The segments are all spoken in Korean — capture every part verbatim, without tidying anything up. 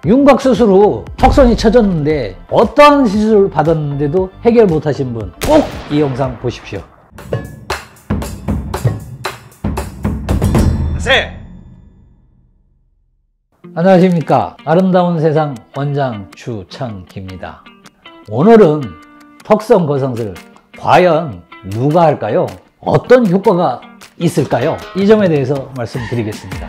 윤곽 수술 후 턱선이 처졌는데 어떠한 시술을 받았는데도 해결 못하신 분 꼭 이 영상 보십시오. 세. 안녕하십니까. 아름다운 세상 원장 주창기입니다. 오늘은 턱선 거상술 과연 누가 할까요? 어떤 효과가 있을까요? 이 점에 대해서 말씀드리겠습니다.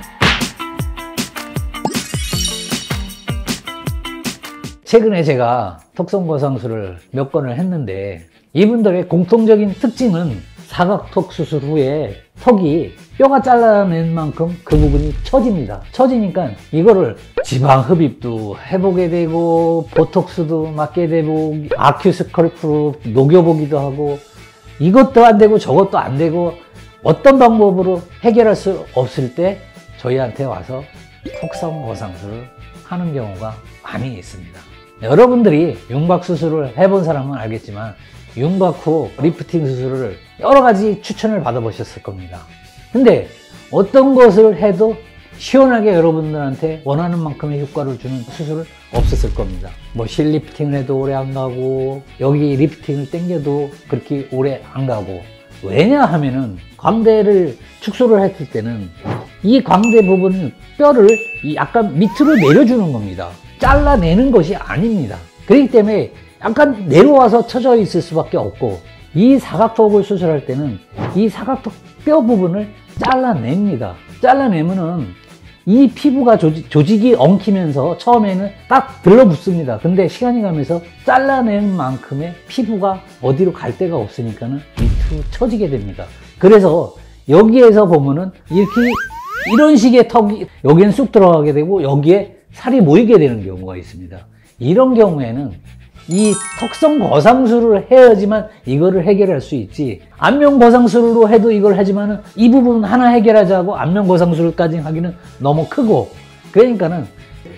최근에 제가 턱선 거상술을 몇 건을 했는데 이분들의 공통적인 특징은 사각턱 수술 후에 턱이 뼈가 잘라낸 만큼 그 부분이 처집니다. 처지니까 이거를 지방 흡입도 해보게 되고 보톡스도 맞게 되고 아큐스컬프로 녹여보기도 하고 이것도 안 되고 저것도 안 되고 어떤 방법으로 해결할 수 없을 때 저희한테 와서 턱선 거상술을 하는 경우가 많이 있습니다. 여러분들이 윤곽 수술을 해본 사람은 알겠지만 윤곽 후 리프팅 수술을 여러 가지 추천을 받아보셨을 겁니다. 근데 어떤 것을 해도 시원하게 여러분들한테 원하는 만큼의 효과를 주는 수술은 없었을 겁니다. 뭐 실 리프팅을 해도 오래 안 가고 여기 리프팅을 당겨도 그렇게 오래 안 가고 왜냐 하면은 광대를 축소를 했을 때는 이 광대 부분은 뼈를 약간 밑으로 내려주는 겁니다. 잘라내는 것이 아닙니다. 그렇기 때문에 약간 내려와서 처져 있을 수밖에 없고 이 사각턱을 수술할 때는 이 사각턱 뼈 부분을 잘라냅니다. 잘라내면은 이 피부가 조직, 조직이 엉키면서 처음에는 딱 들러붙습니다. 근데 시간이 가면서 잘라낸 만큼의 피부가 어디로 갈 데가 없으니까는 밑으로 처지게 됩니다. 그래서 여기에서 보면은 이렇게 이런 식의 턱이 여기는 쑥 들어가게 되고 여기에 살이 모이게 되는 경우가 있습니다. 이런 경우에는 이 턱선 거상술을 해야지만 이거를 해결할 수 있지 안면 거상술로 해도 이걸 하지만은 이 부분 하나 해결하자고 안면 거상술까지 하기는 너무 크고 그러니까는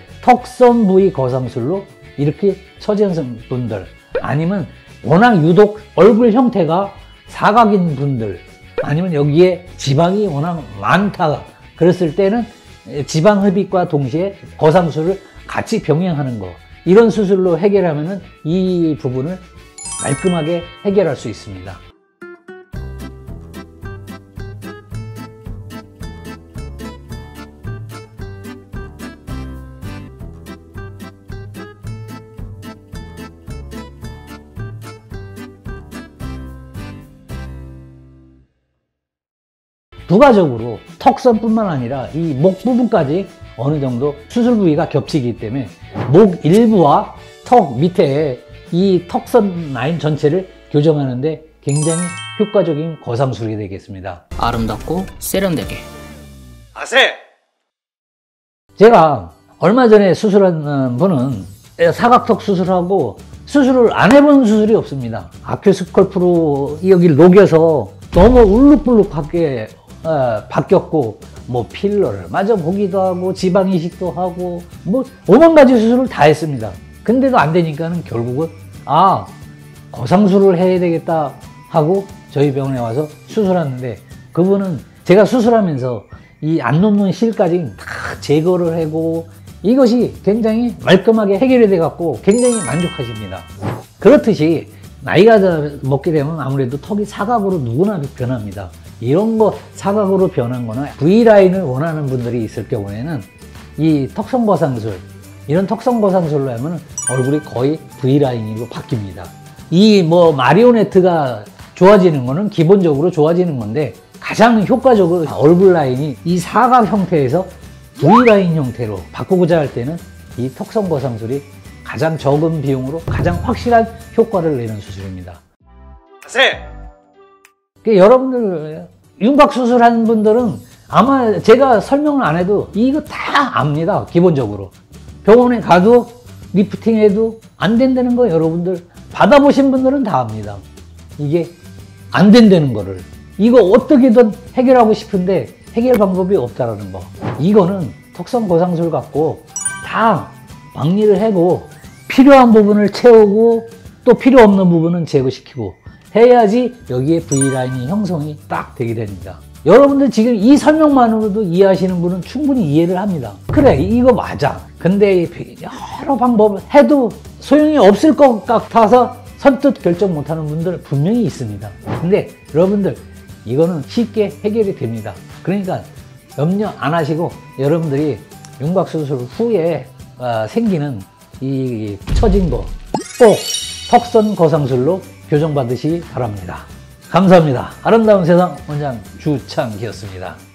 턱선 부위 거상술로 이렇게 처진 분들 아니면 워낙 유독 얼굴 형태가 사각인 분들 아니면 여기에 지방이 워낙 많다 그랬을 때는 지방 흡입과 동시에 거상술을 같이 병행하는 거 이런 수술로 해결하면은 이 부분을 깔끔하게 해결할 수 있습니다. 부가적으로 턱선뿐만 아니라 이 목 부분까지 어느 정도 수술 부위가 겹치기 때문에 목 일부와 턱 밑에 이 턱선 라인 전체를 교정하는데 굉장히 효과적인 거상술이 되겠습니다. 아름답고 세련되게 아세. 제가 얼마 전에 수술한 분은 사각턱 수술하고 수술을 안 해본 수술이 없습니다. 아큐스컬프로 여기를 녹여서 너무 울룩불룩하게 어, 바뀌었고 뭐 필러를 맞아 보기도 하고 지방 이식도 하고 뭐 오만 가지 수술을 다 했습니다. 근데도 안 되니까는 결국은 아 거상술을 해야 되겠다 하고 저희 병원에 와서 수술하는데 그분은 제가 수술하면서 이 안 놓는 실까지 다 제거를 하고 이것이 굉장히 말끔하게 해결이 돼 갖고 굉장히 만족하십니다. 그렇듯이 나이가 먹게 되면 아무래도 턱이 사각으로 누구나 변합니다. 이런 거 사각으로 변한 거나 V라인을 원하는 분들이 있을 경우에는 이 턱선 거상술 이런 턱선 거상술로 하면 얼굴이 거의 V라인으로 바뀝니다. 이 뭐 마리오네트가 좋아지는 거는 기본적으로 좋아지는 건데 가장 효과적으로 얼굴 라인이 이 사각 형태에서 V라인 형태로 바꾸고자 할 때는 이 턱선 거상술이 가장 적은 비용으로 가장 확실한 효과를 내는 수술입니다. 세. 여러분들 윤곽 수술한 분들은 아마 제가 설명을 안 해도 이거 다 압니다. 기본적으로 병원에 가도 리프팅해도 안 된다는 거 여러분들 받아보신 분들은 다 압니다. 이게 안 된다는 거를 이거 어떻게든 해결하고 싶은데 해결 방법이 없다라는 거 이거는 턱선 거상술 갖고 다 박리를 하고 필요한 부분을 채우고 또 필요 없는 부분은 제거시키고 해야지 여기에 V라인이 형성이 딱 되게 됩니다. 여러분들 지금 이 설명만으로도 이해하시는 분은 충분히 이해를 합니다. 그래, 이거 맞아. 근데 여러 방법을 해도 소용이 없을 것 같아서 선뜻 결정 못하는 분들 분명히 있습니다. 근데 여러분들 이거는 쉽게 해결이 됩니다. 그러니까 염려 안 하시고 여러분들이 윤곽수술 후에 어, 생기는 이 처진 거 꼭 턱선 거상술로 교정받으시기 바랍니다. 감사합니다. 아름다운 세상 원장 주창기였습니다.